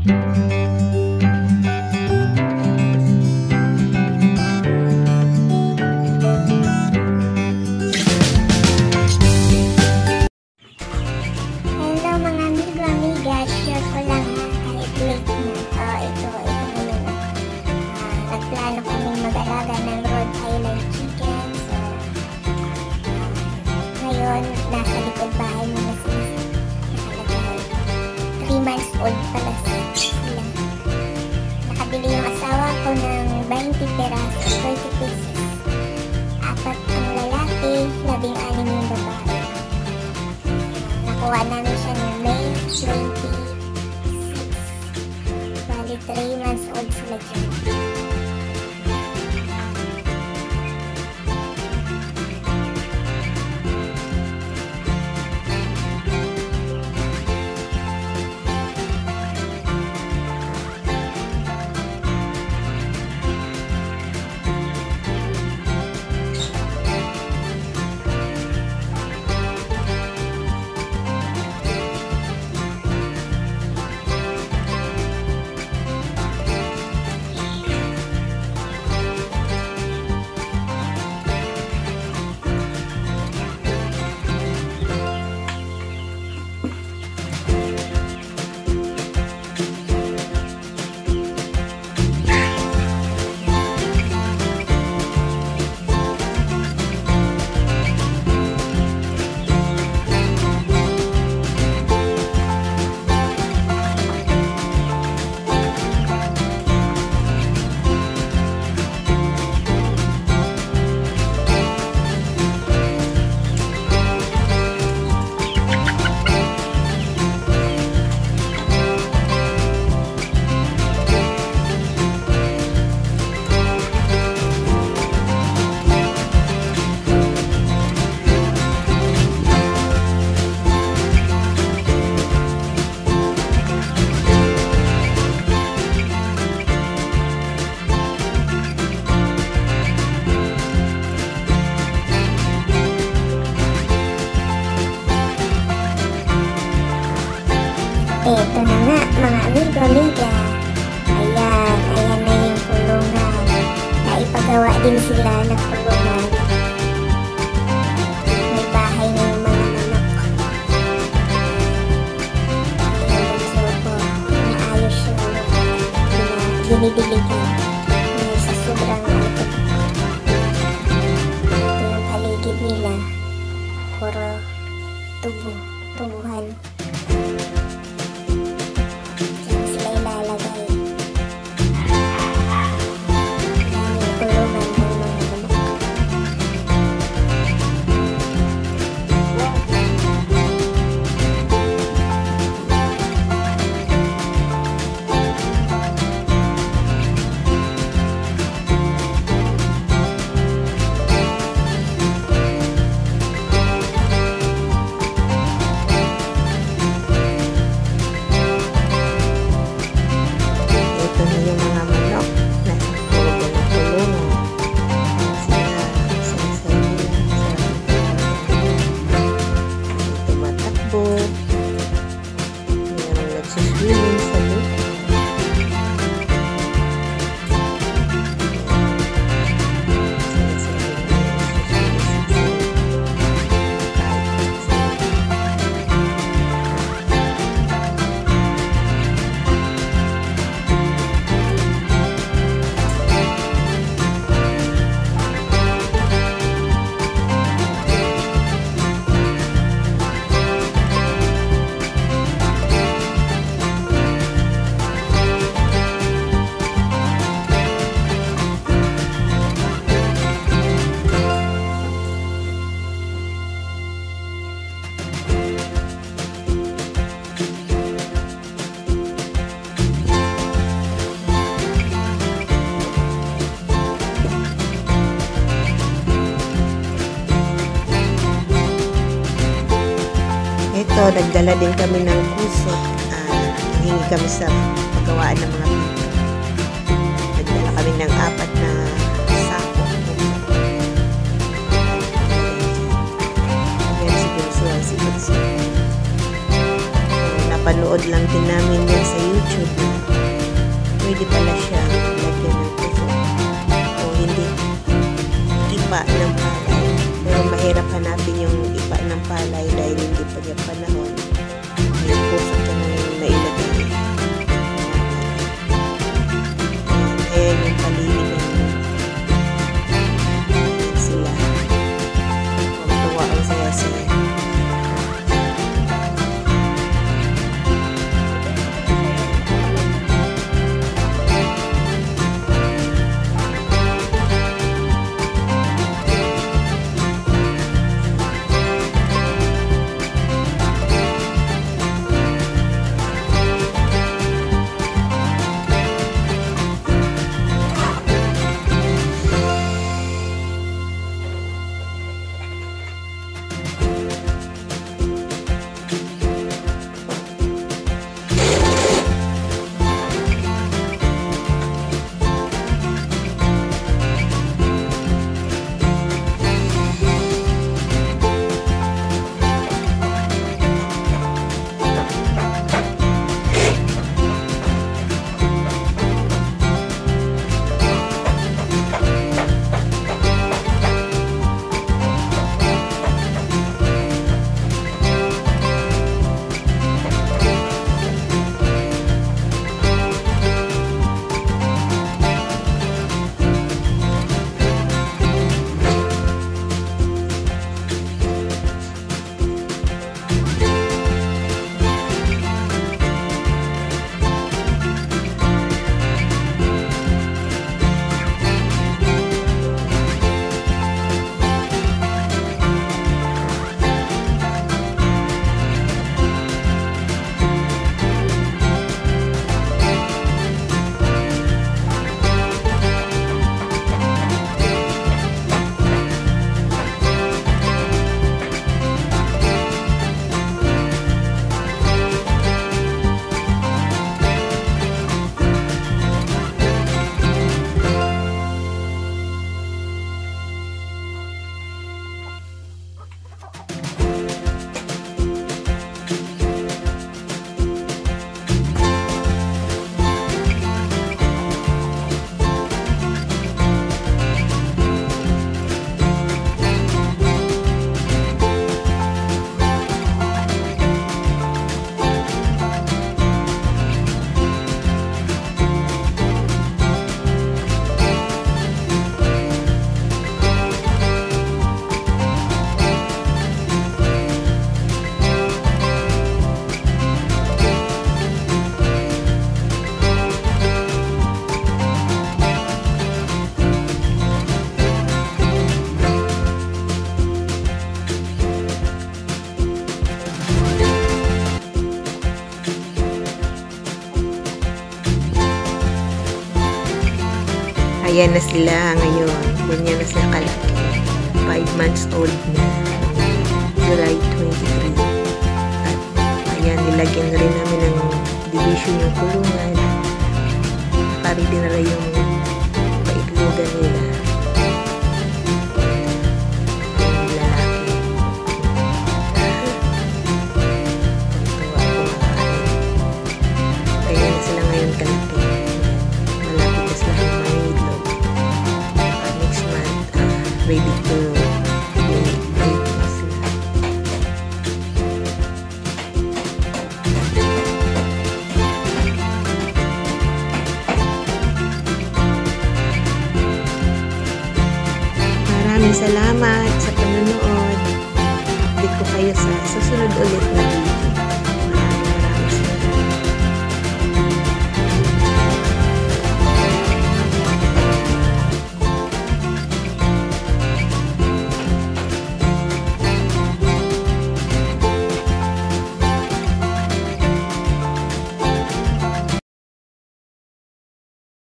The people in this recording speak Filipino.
Nasa likod bahay mo na sila nakalagay. 3 months old pala sila. Nakabili yung asawa ko ng 20 peraso, 30 pesos. 4 ang lalaki, 16 yung babae. Nakuha namin siya ng May 26. Bali 3 months old sila dyan. Ito na nga mga amigo-amiga. Ayan na yung kulungan. Naipagawa din sila ng kulungan. May bahay na yung mga manok. Ayan yung bunso ko. Naayos yung dinidiligan. Sa sobrang ito. Ito yung paligid nila. Puro tubuhan. Ito, nagdala din kami ng kusot. Hingi kami sa pagawaan ng mga pito. Nagdala kami ng 4 na sako. Ayan, siguro siya. Napanood lang din namin yan sa YouTube. pwede pala siya lagyan ng puso o hindi ipa ng palay. Pero mahirap hanapin yung ipa ng palay dahil hindi pa niya panahon. May puso ka nang nailagay. Ayan yung paligid ng sila. Magtuwa ang saya-saya. Ayan na sila ngayon. Ganyan na sila kalaki. 5 months old na. July 23. At ayan, nilagyan na rin namin ng division yung kulungan. Nakari din na rin yung paitlogan nila. Yung lalaki. Tuwa ko makakain. Ganyan na sila ngayon kalaki. Malapit na sila ng manidlog. Next month, ready to break na sila. Maraming salamat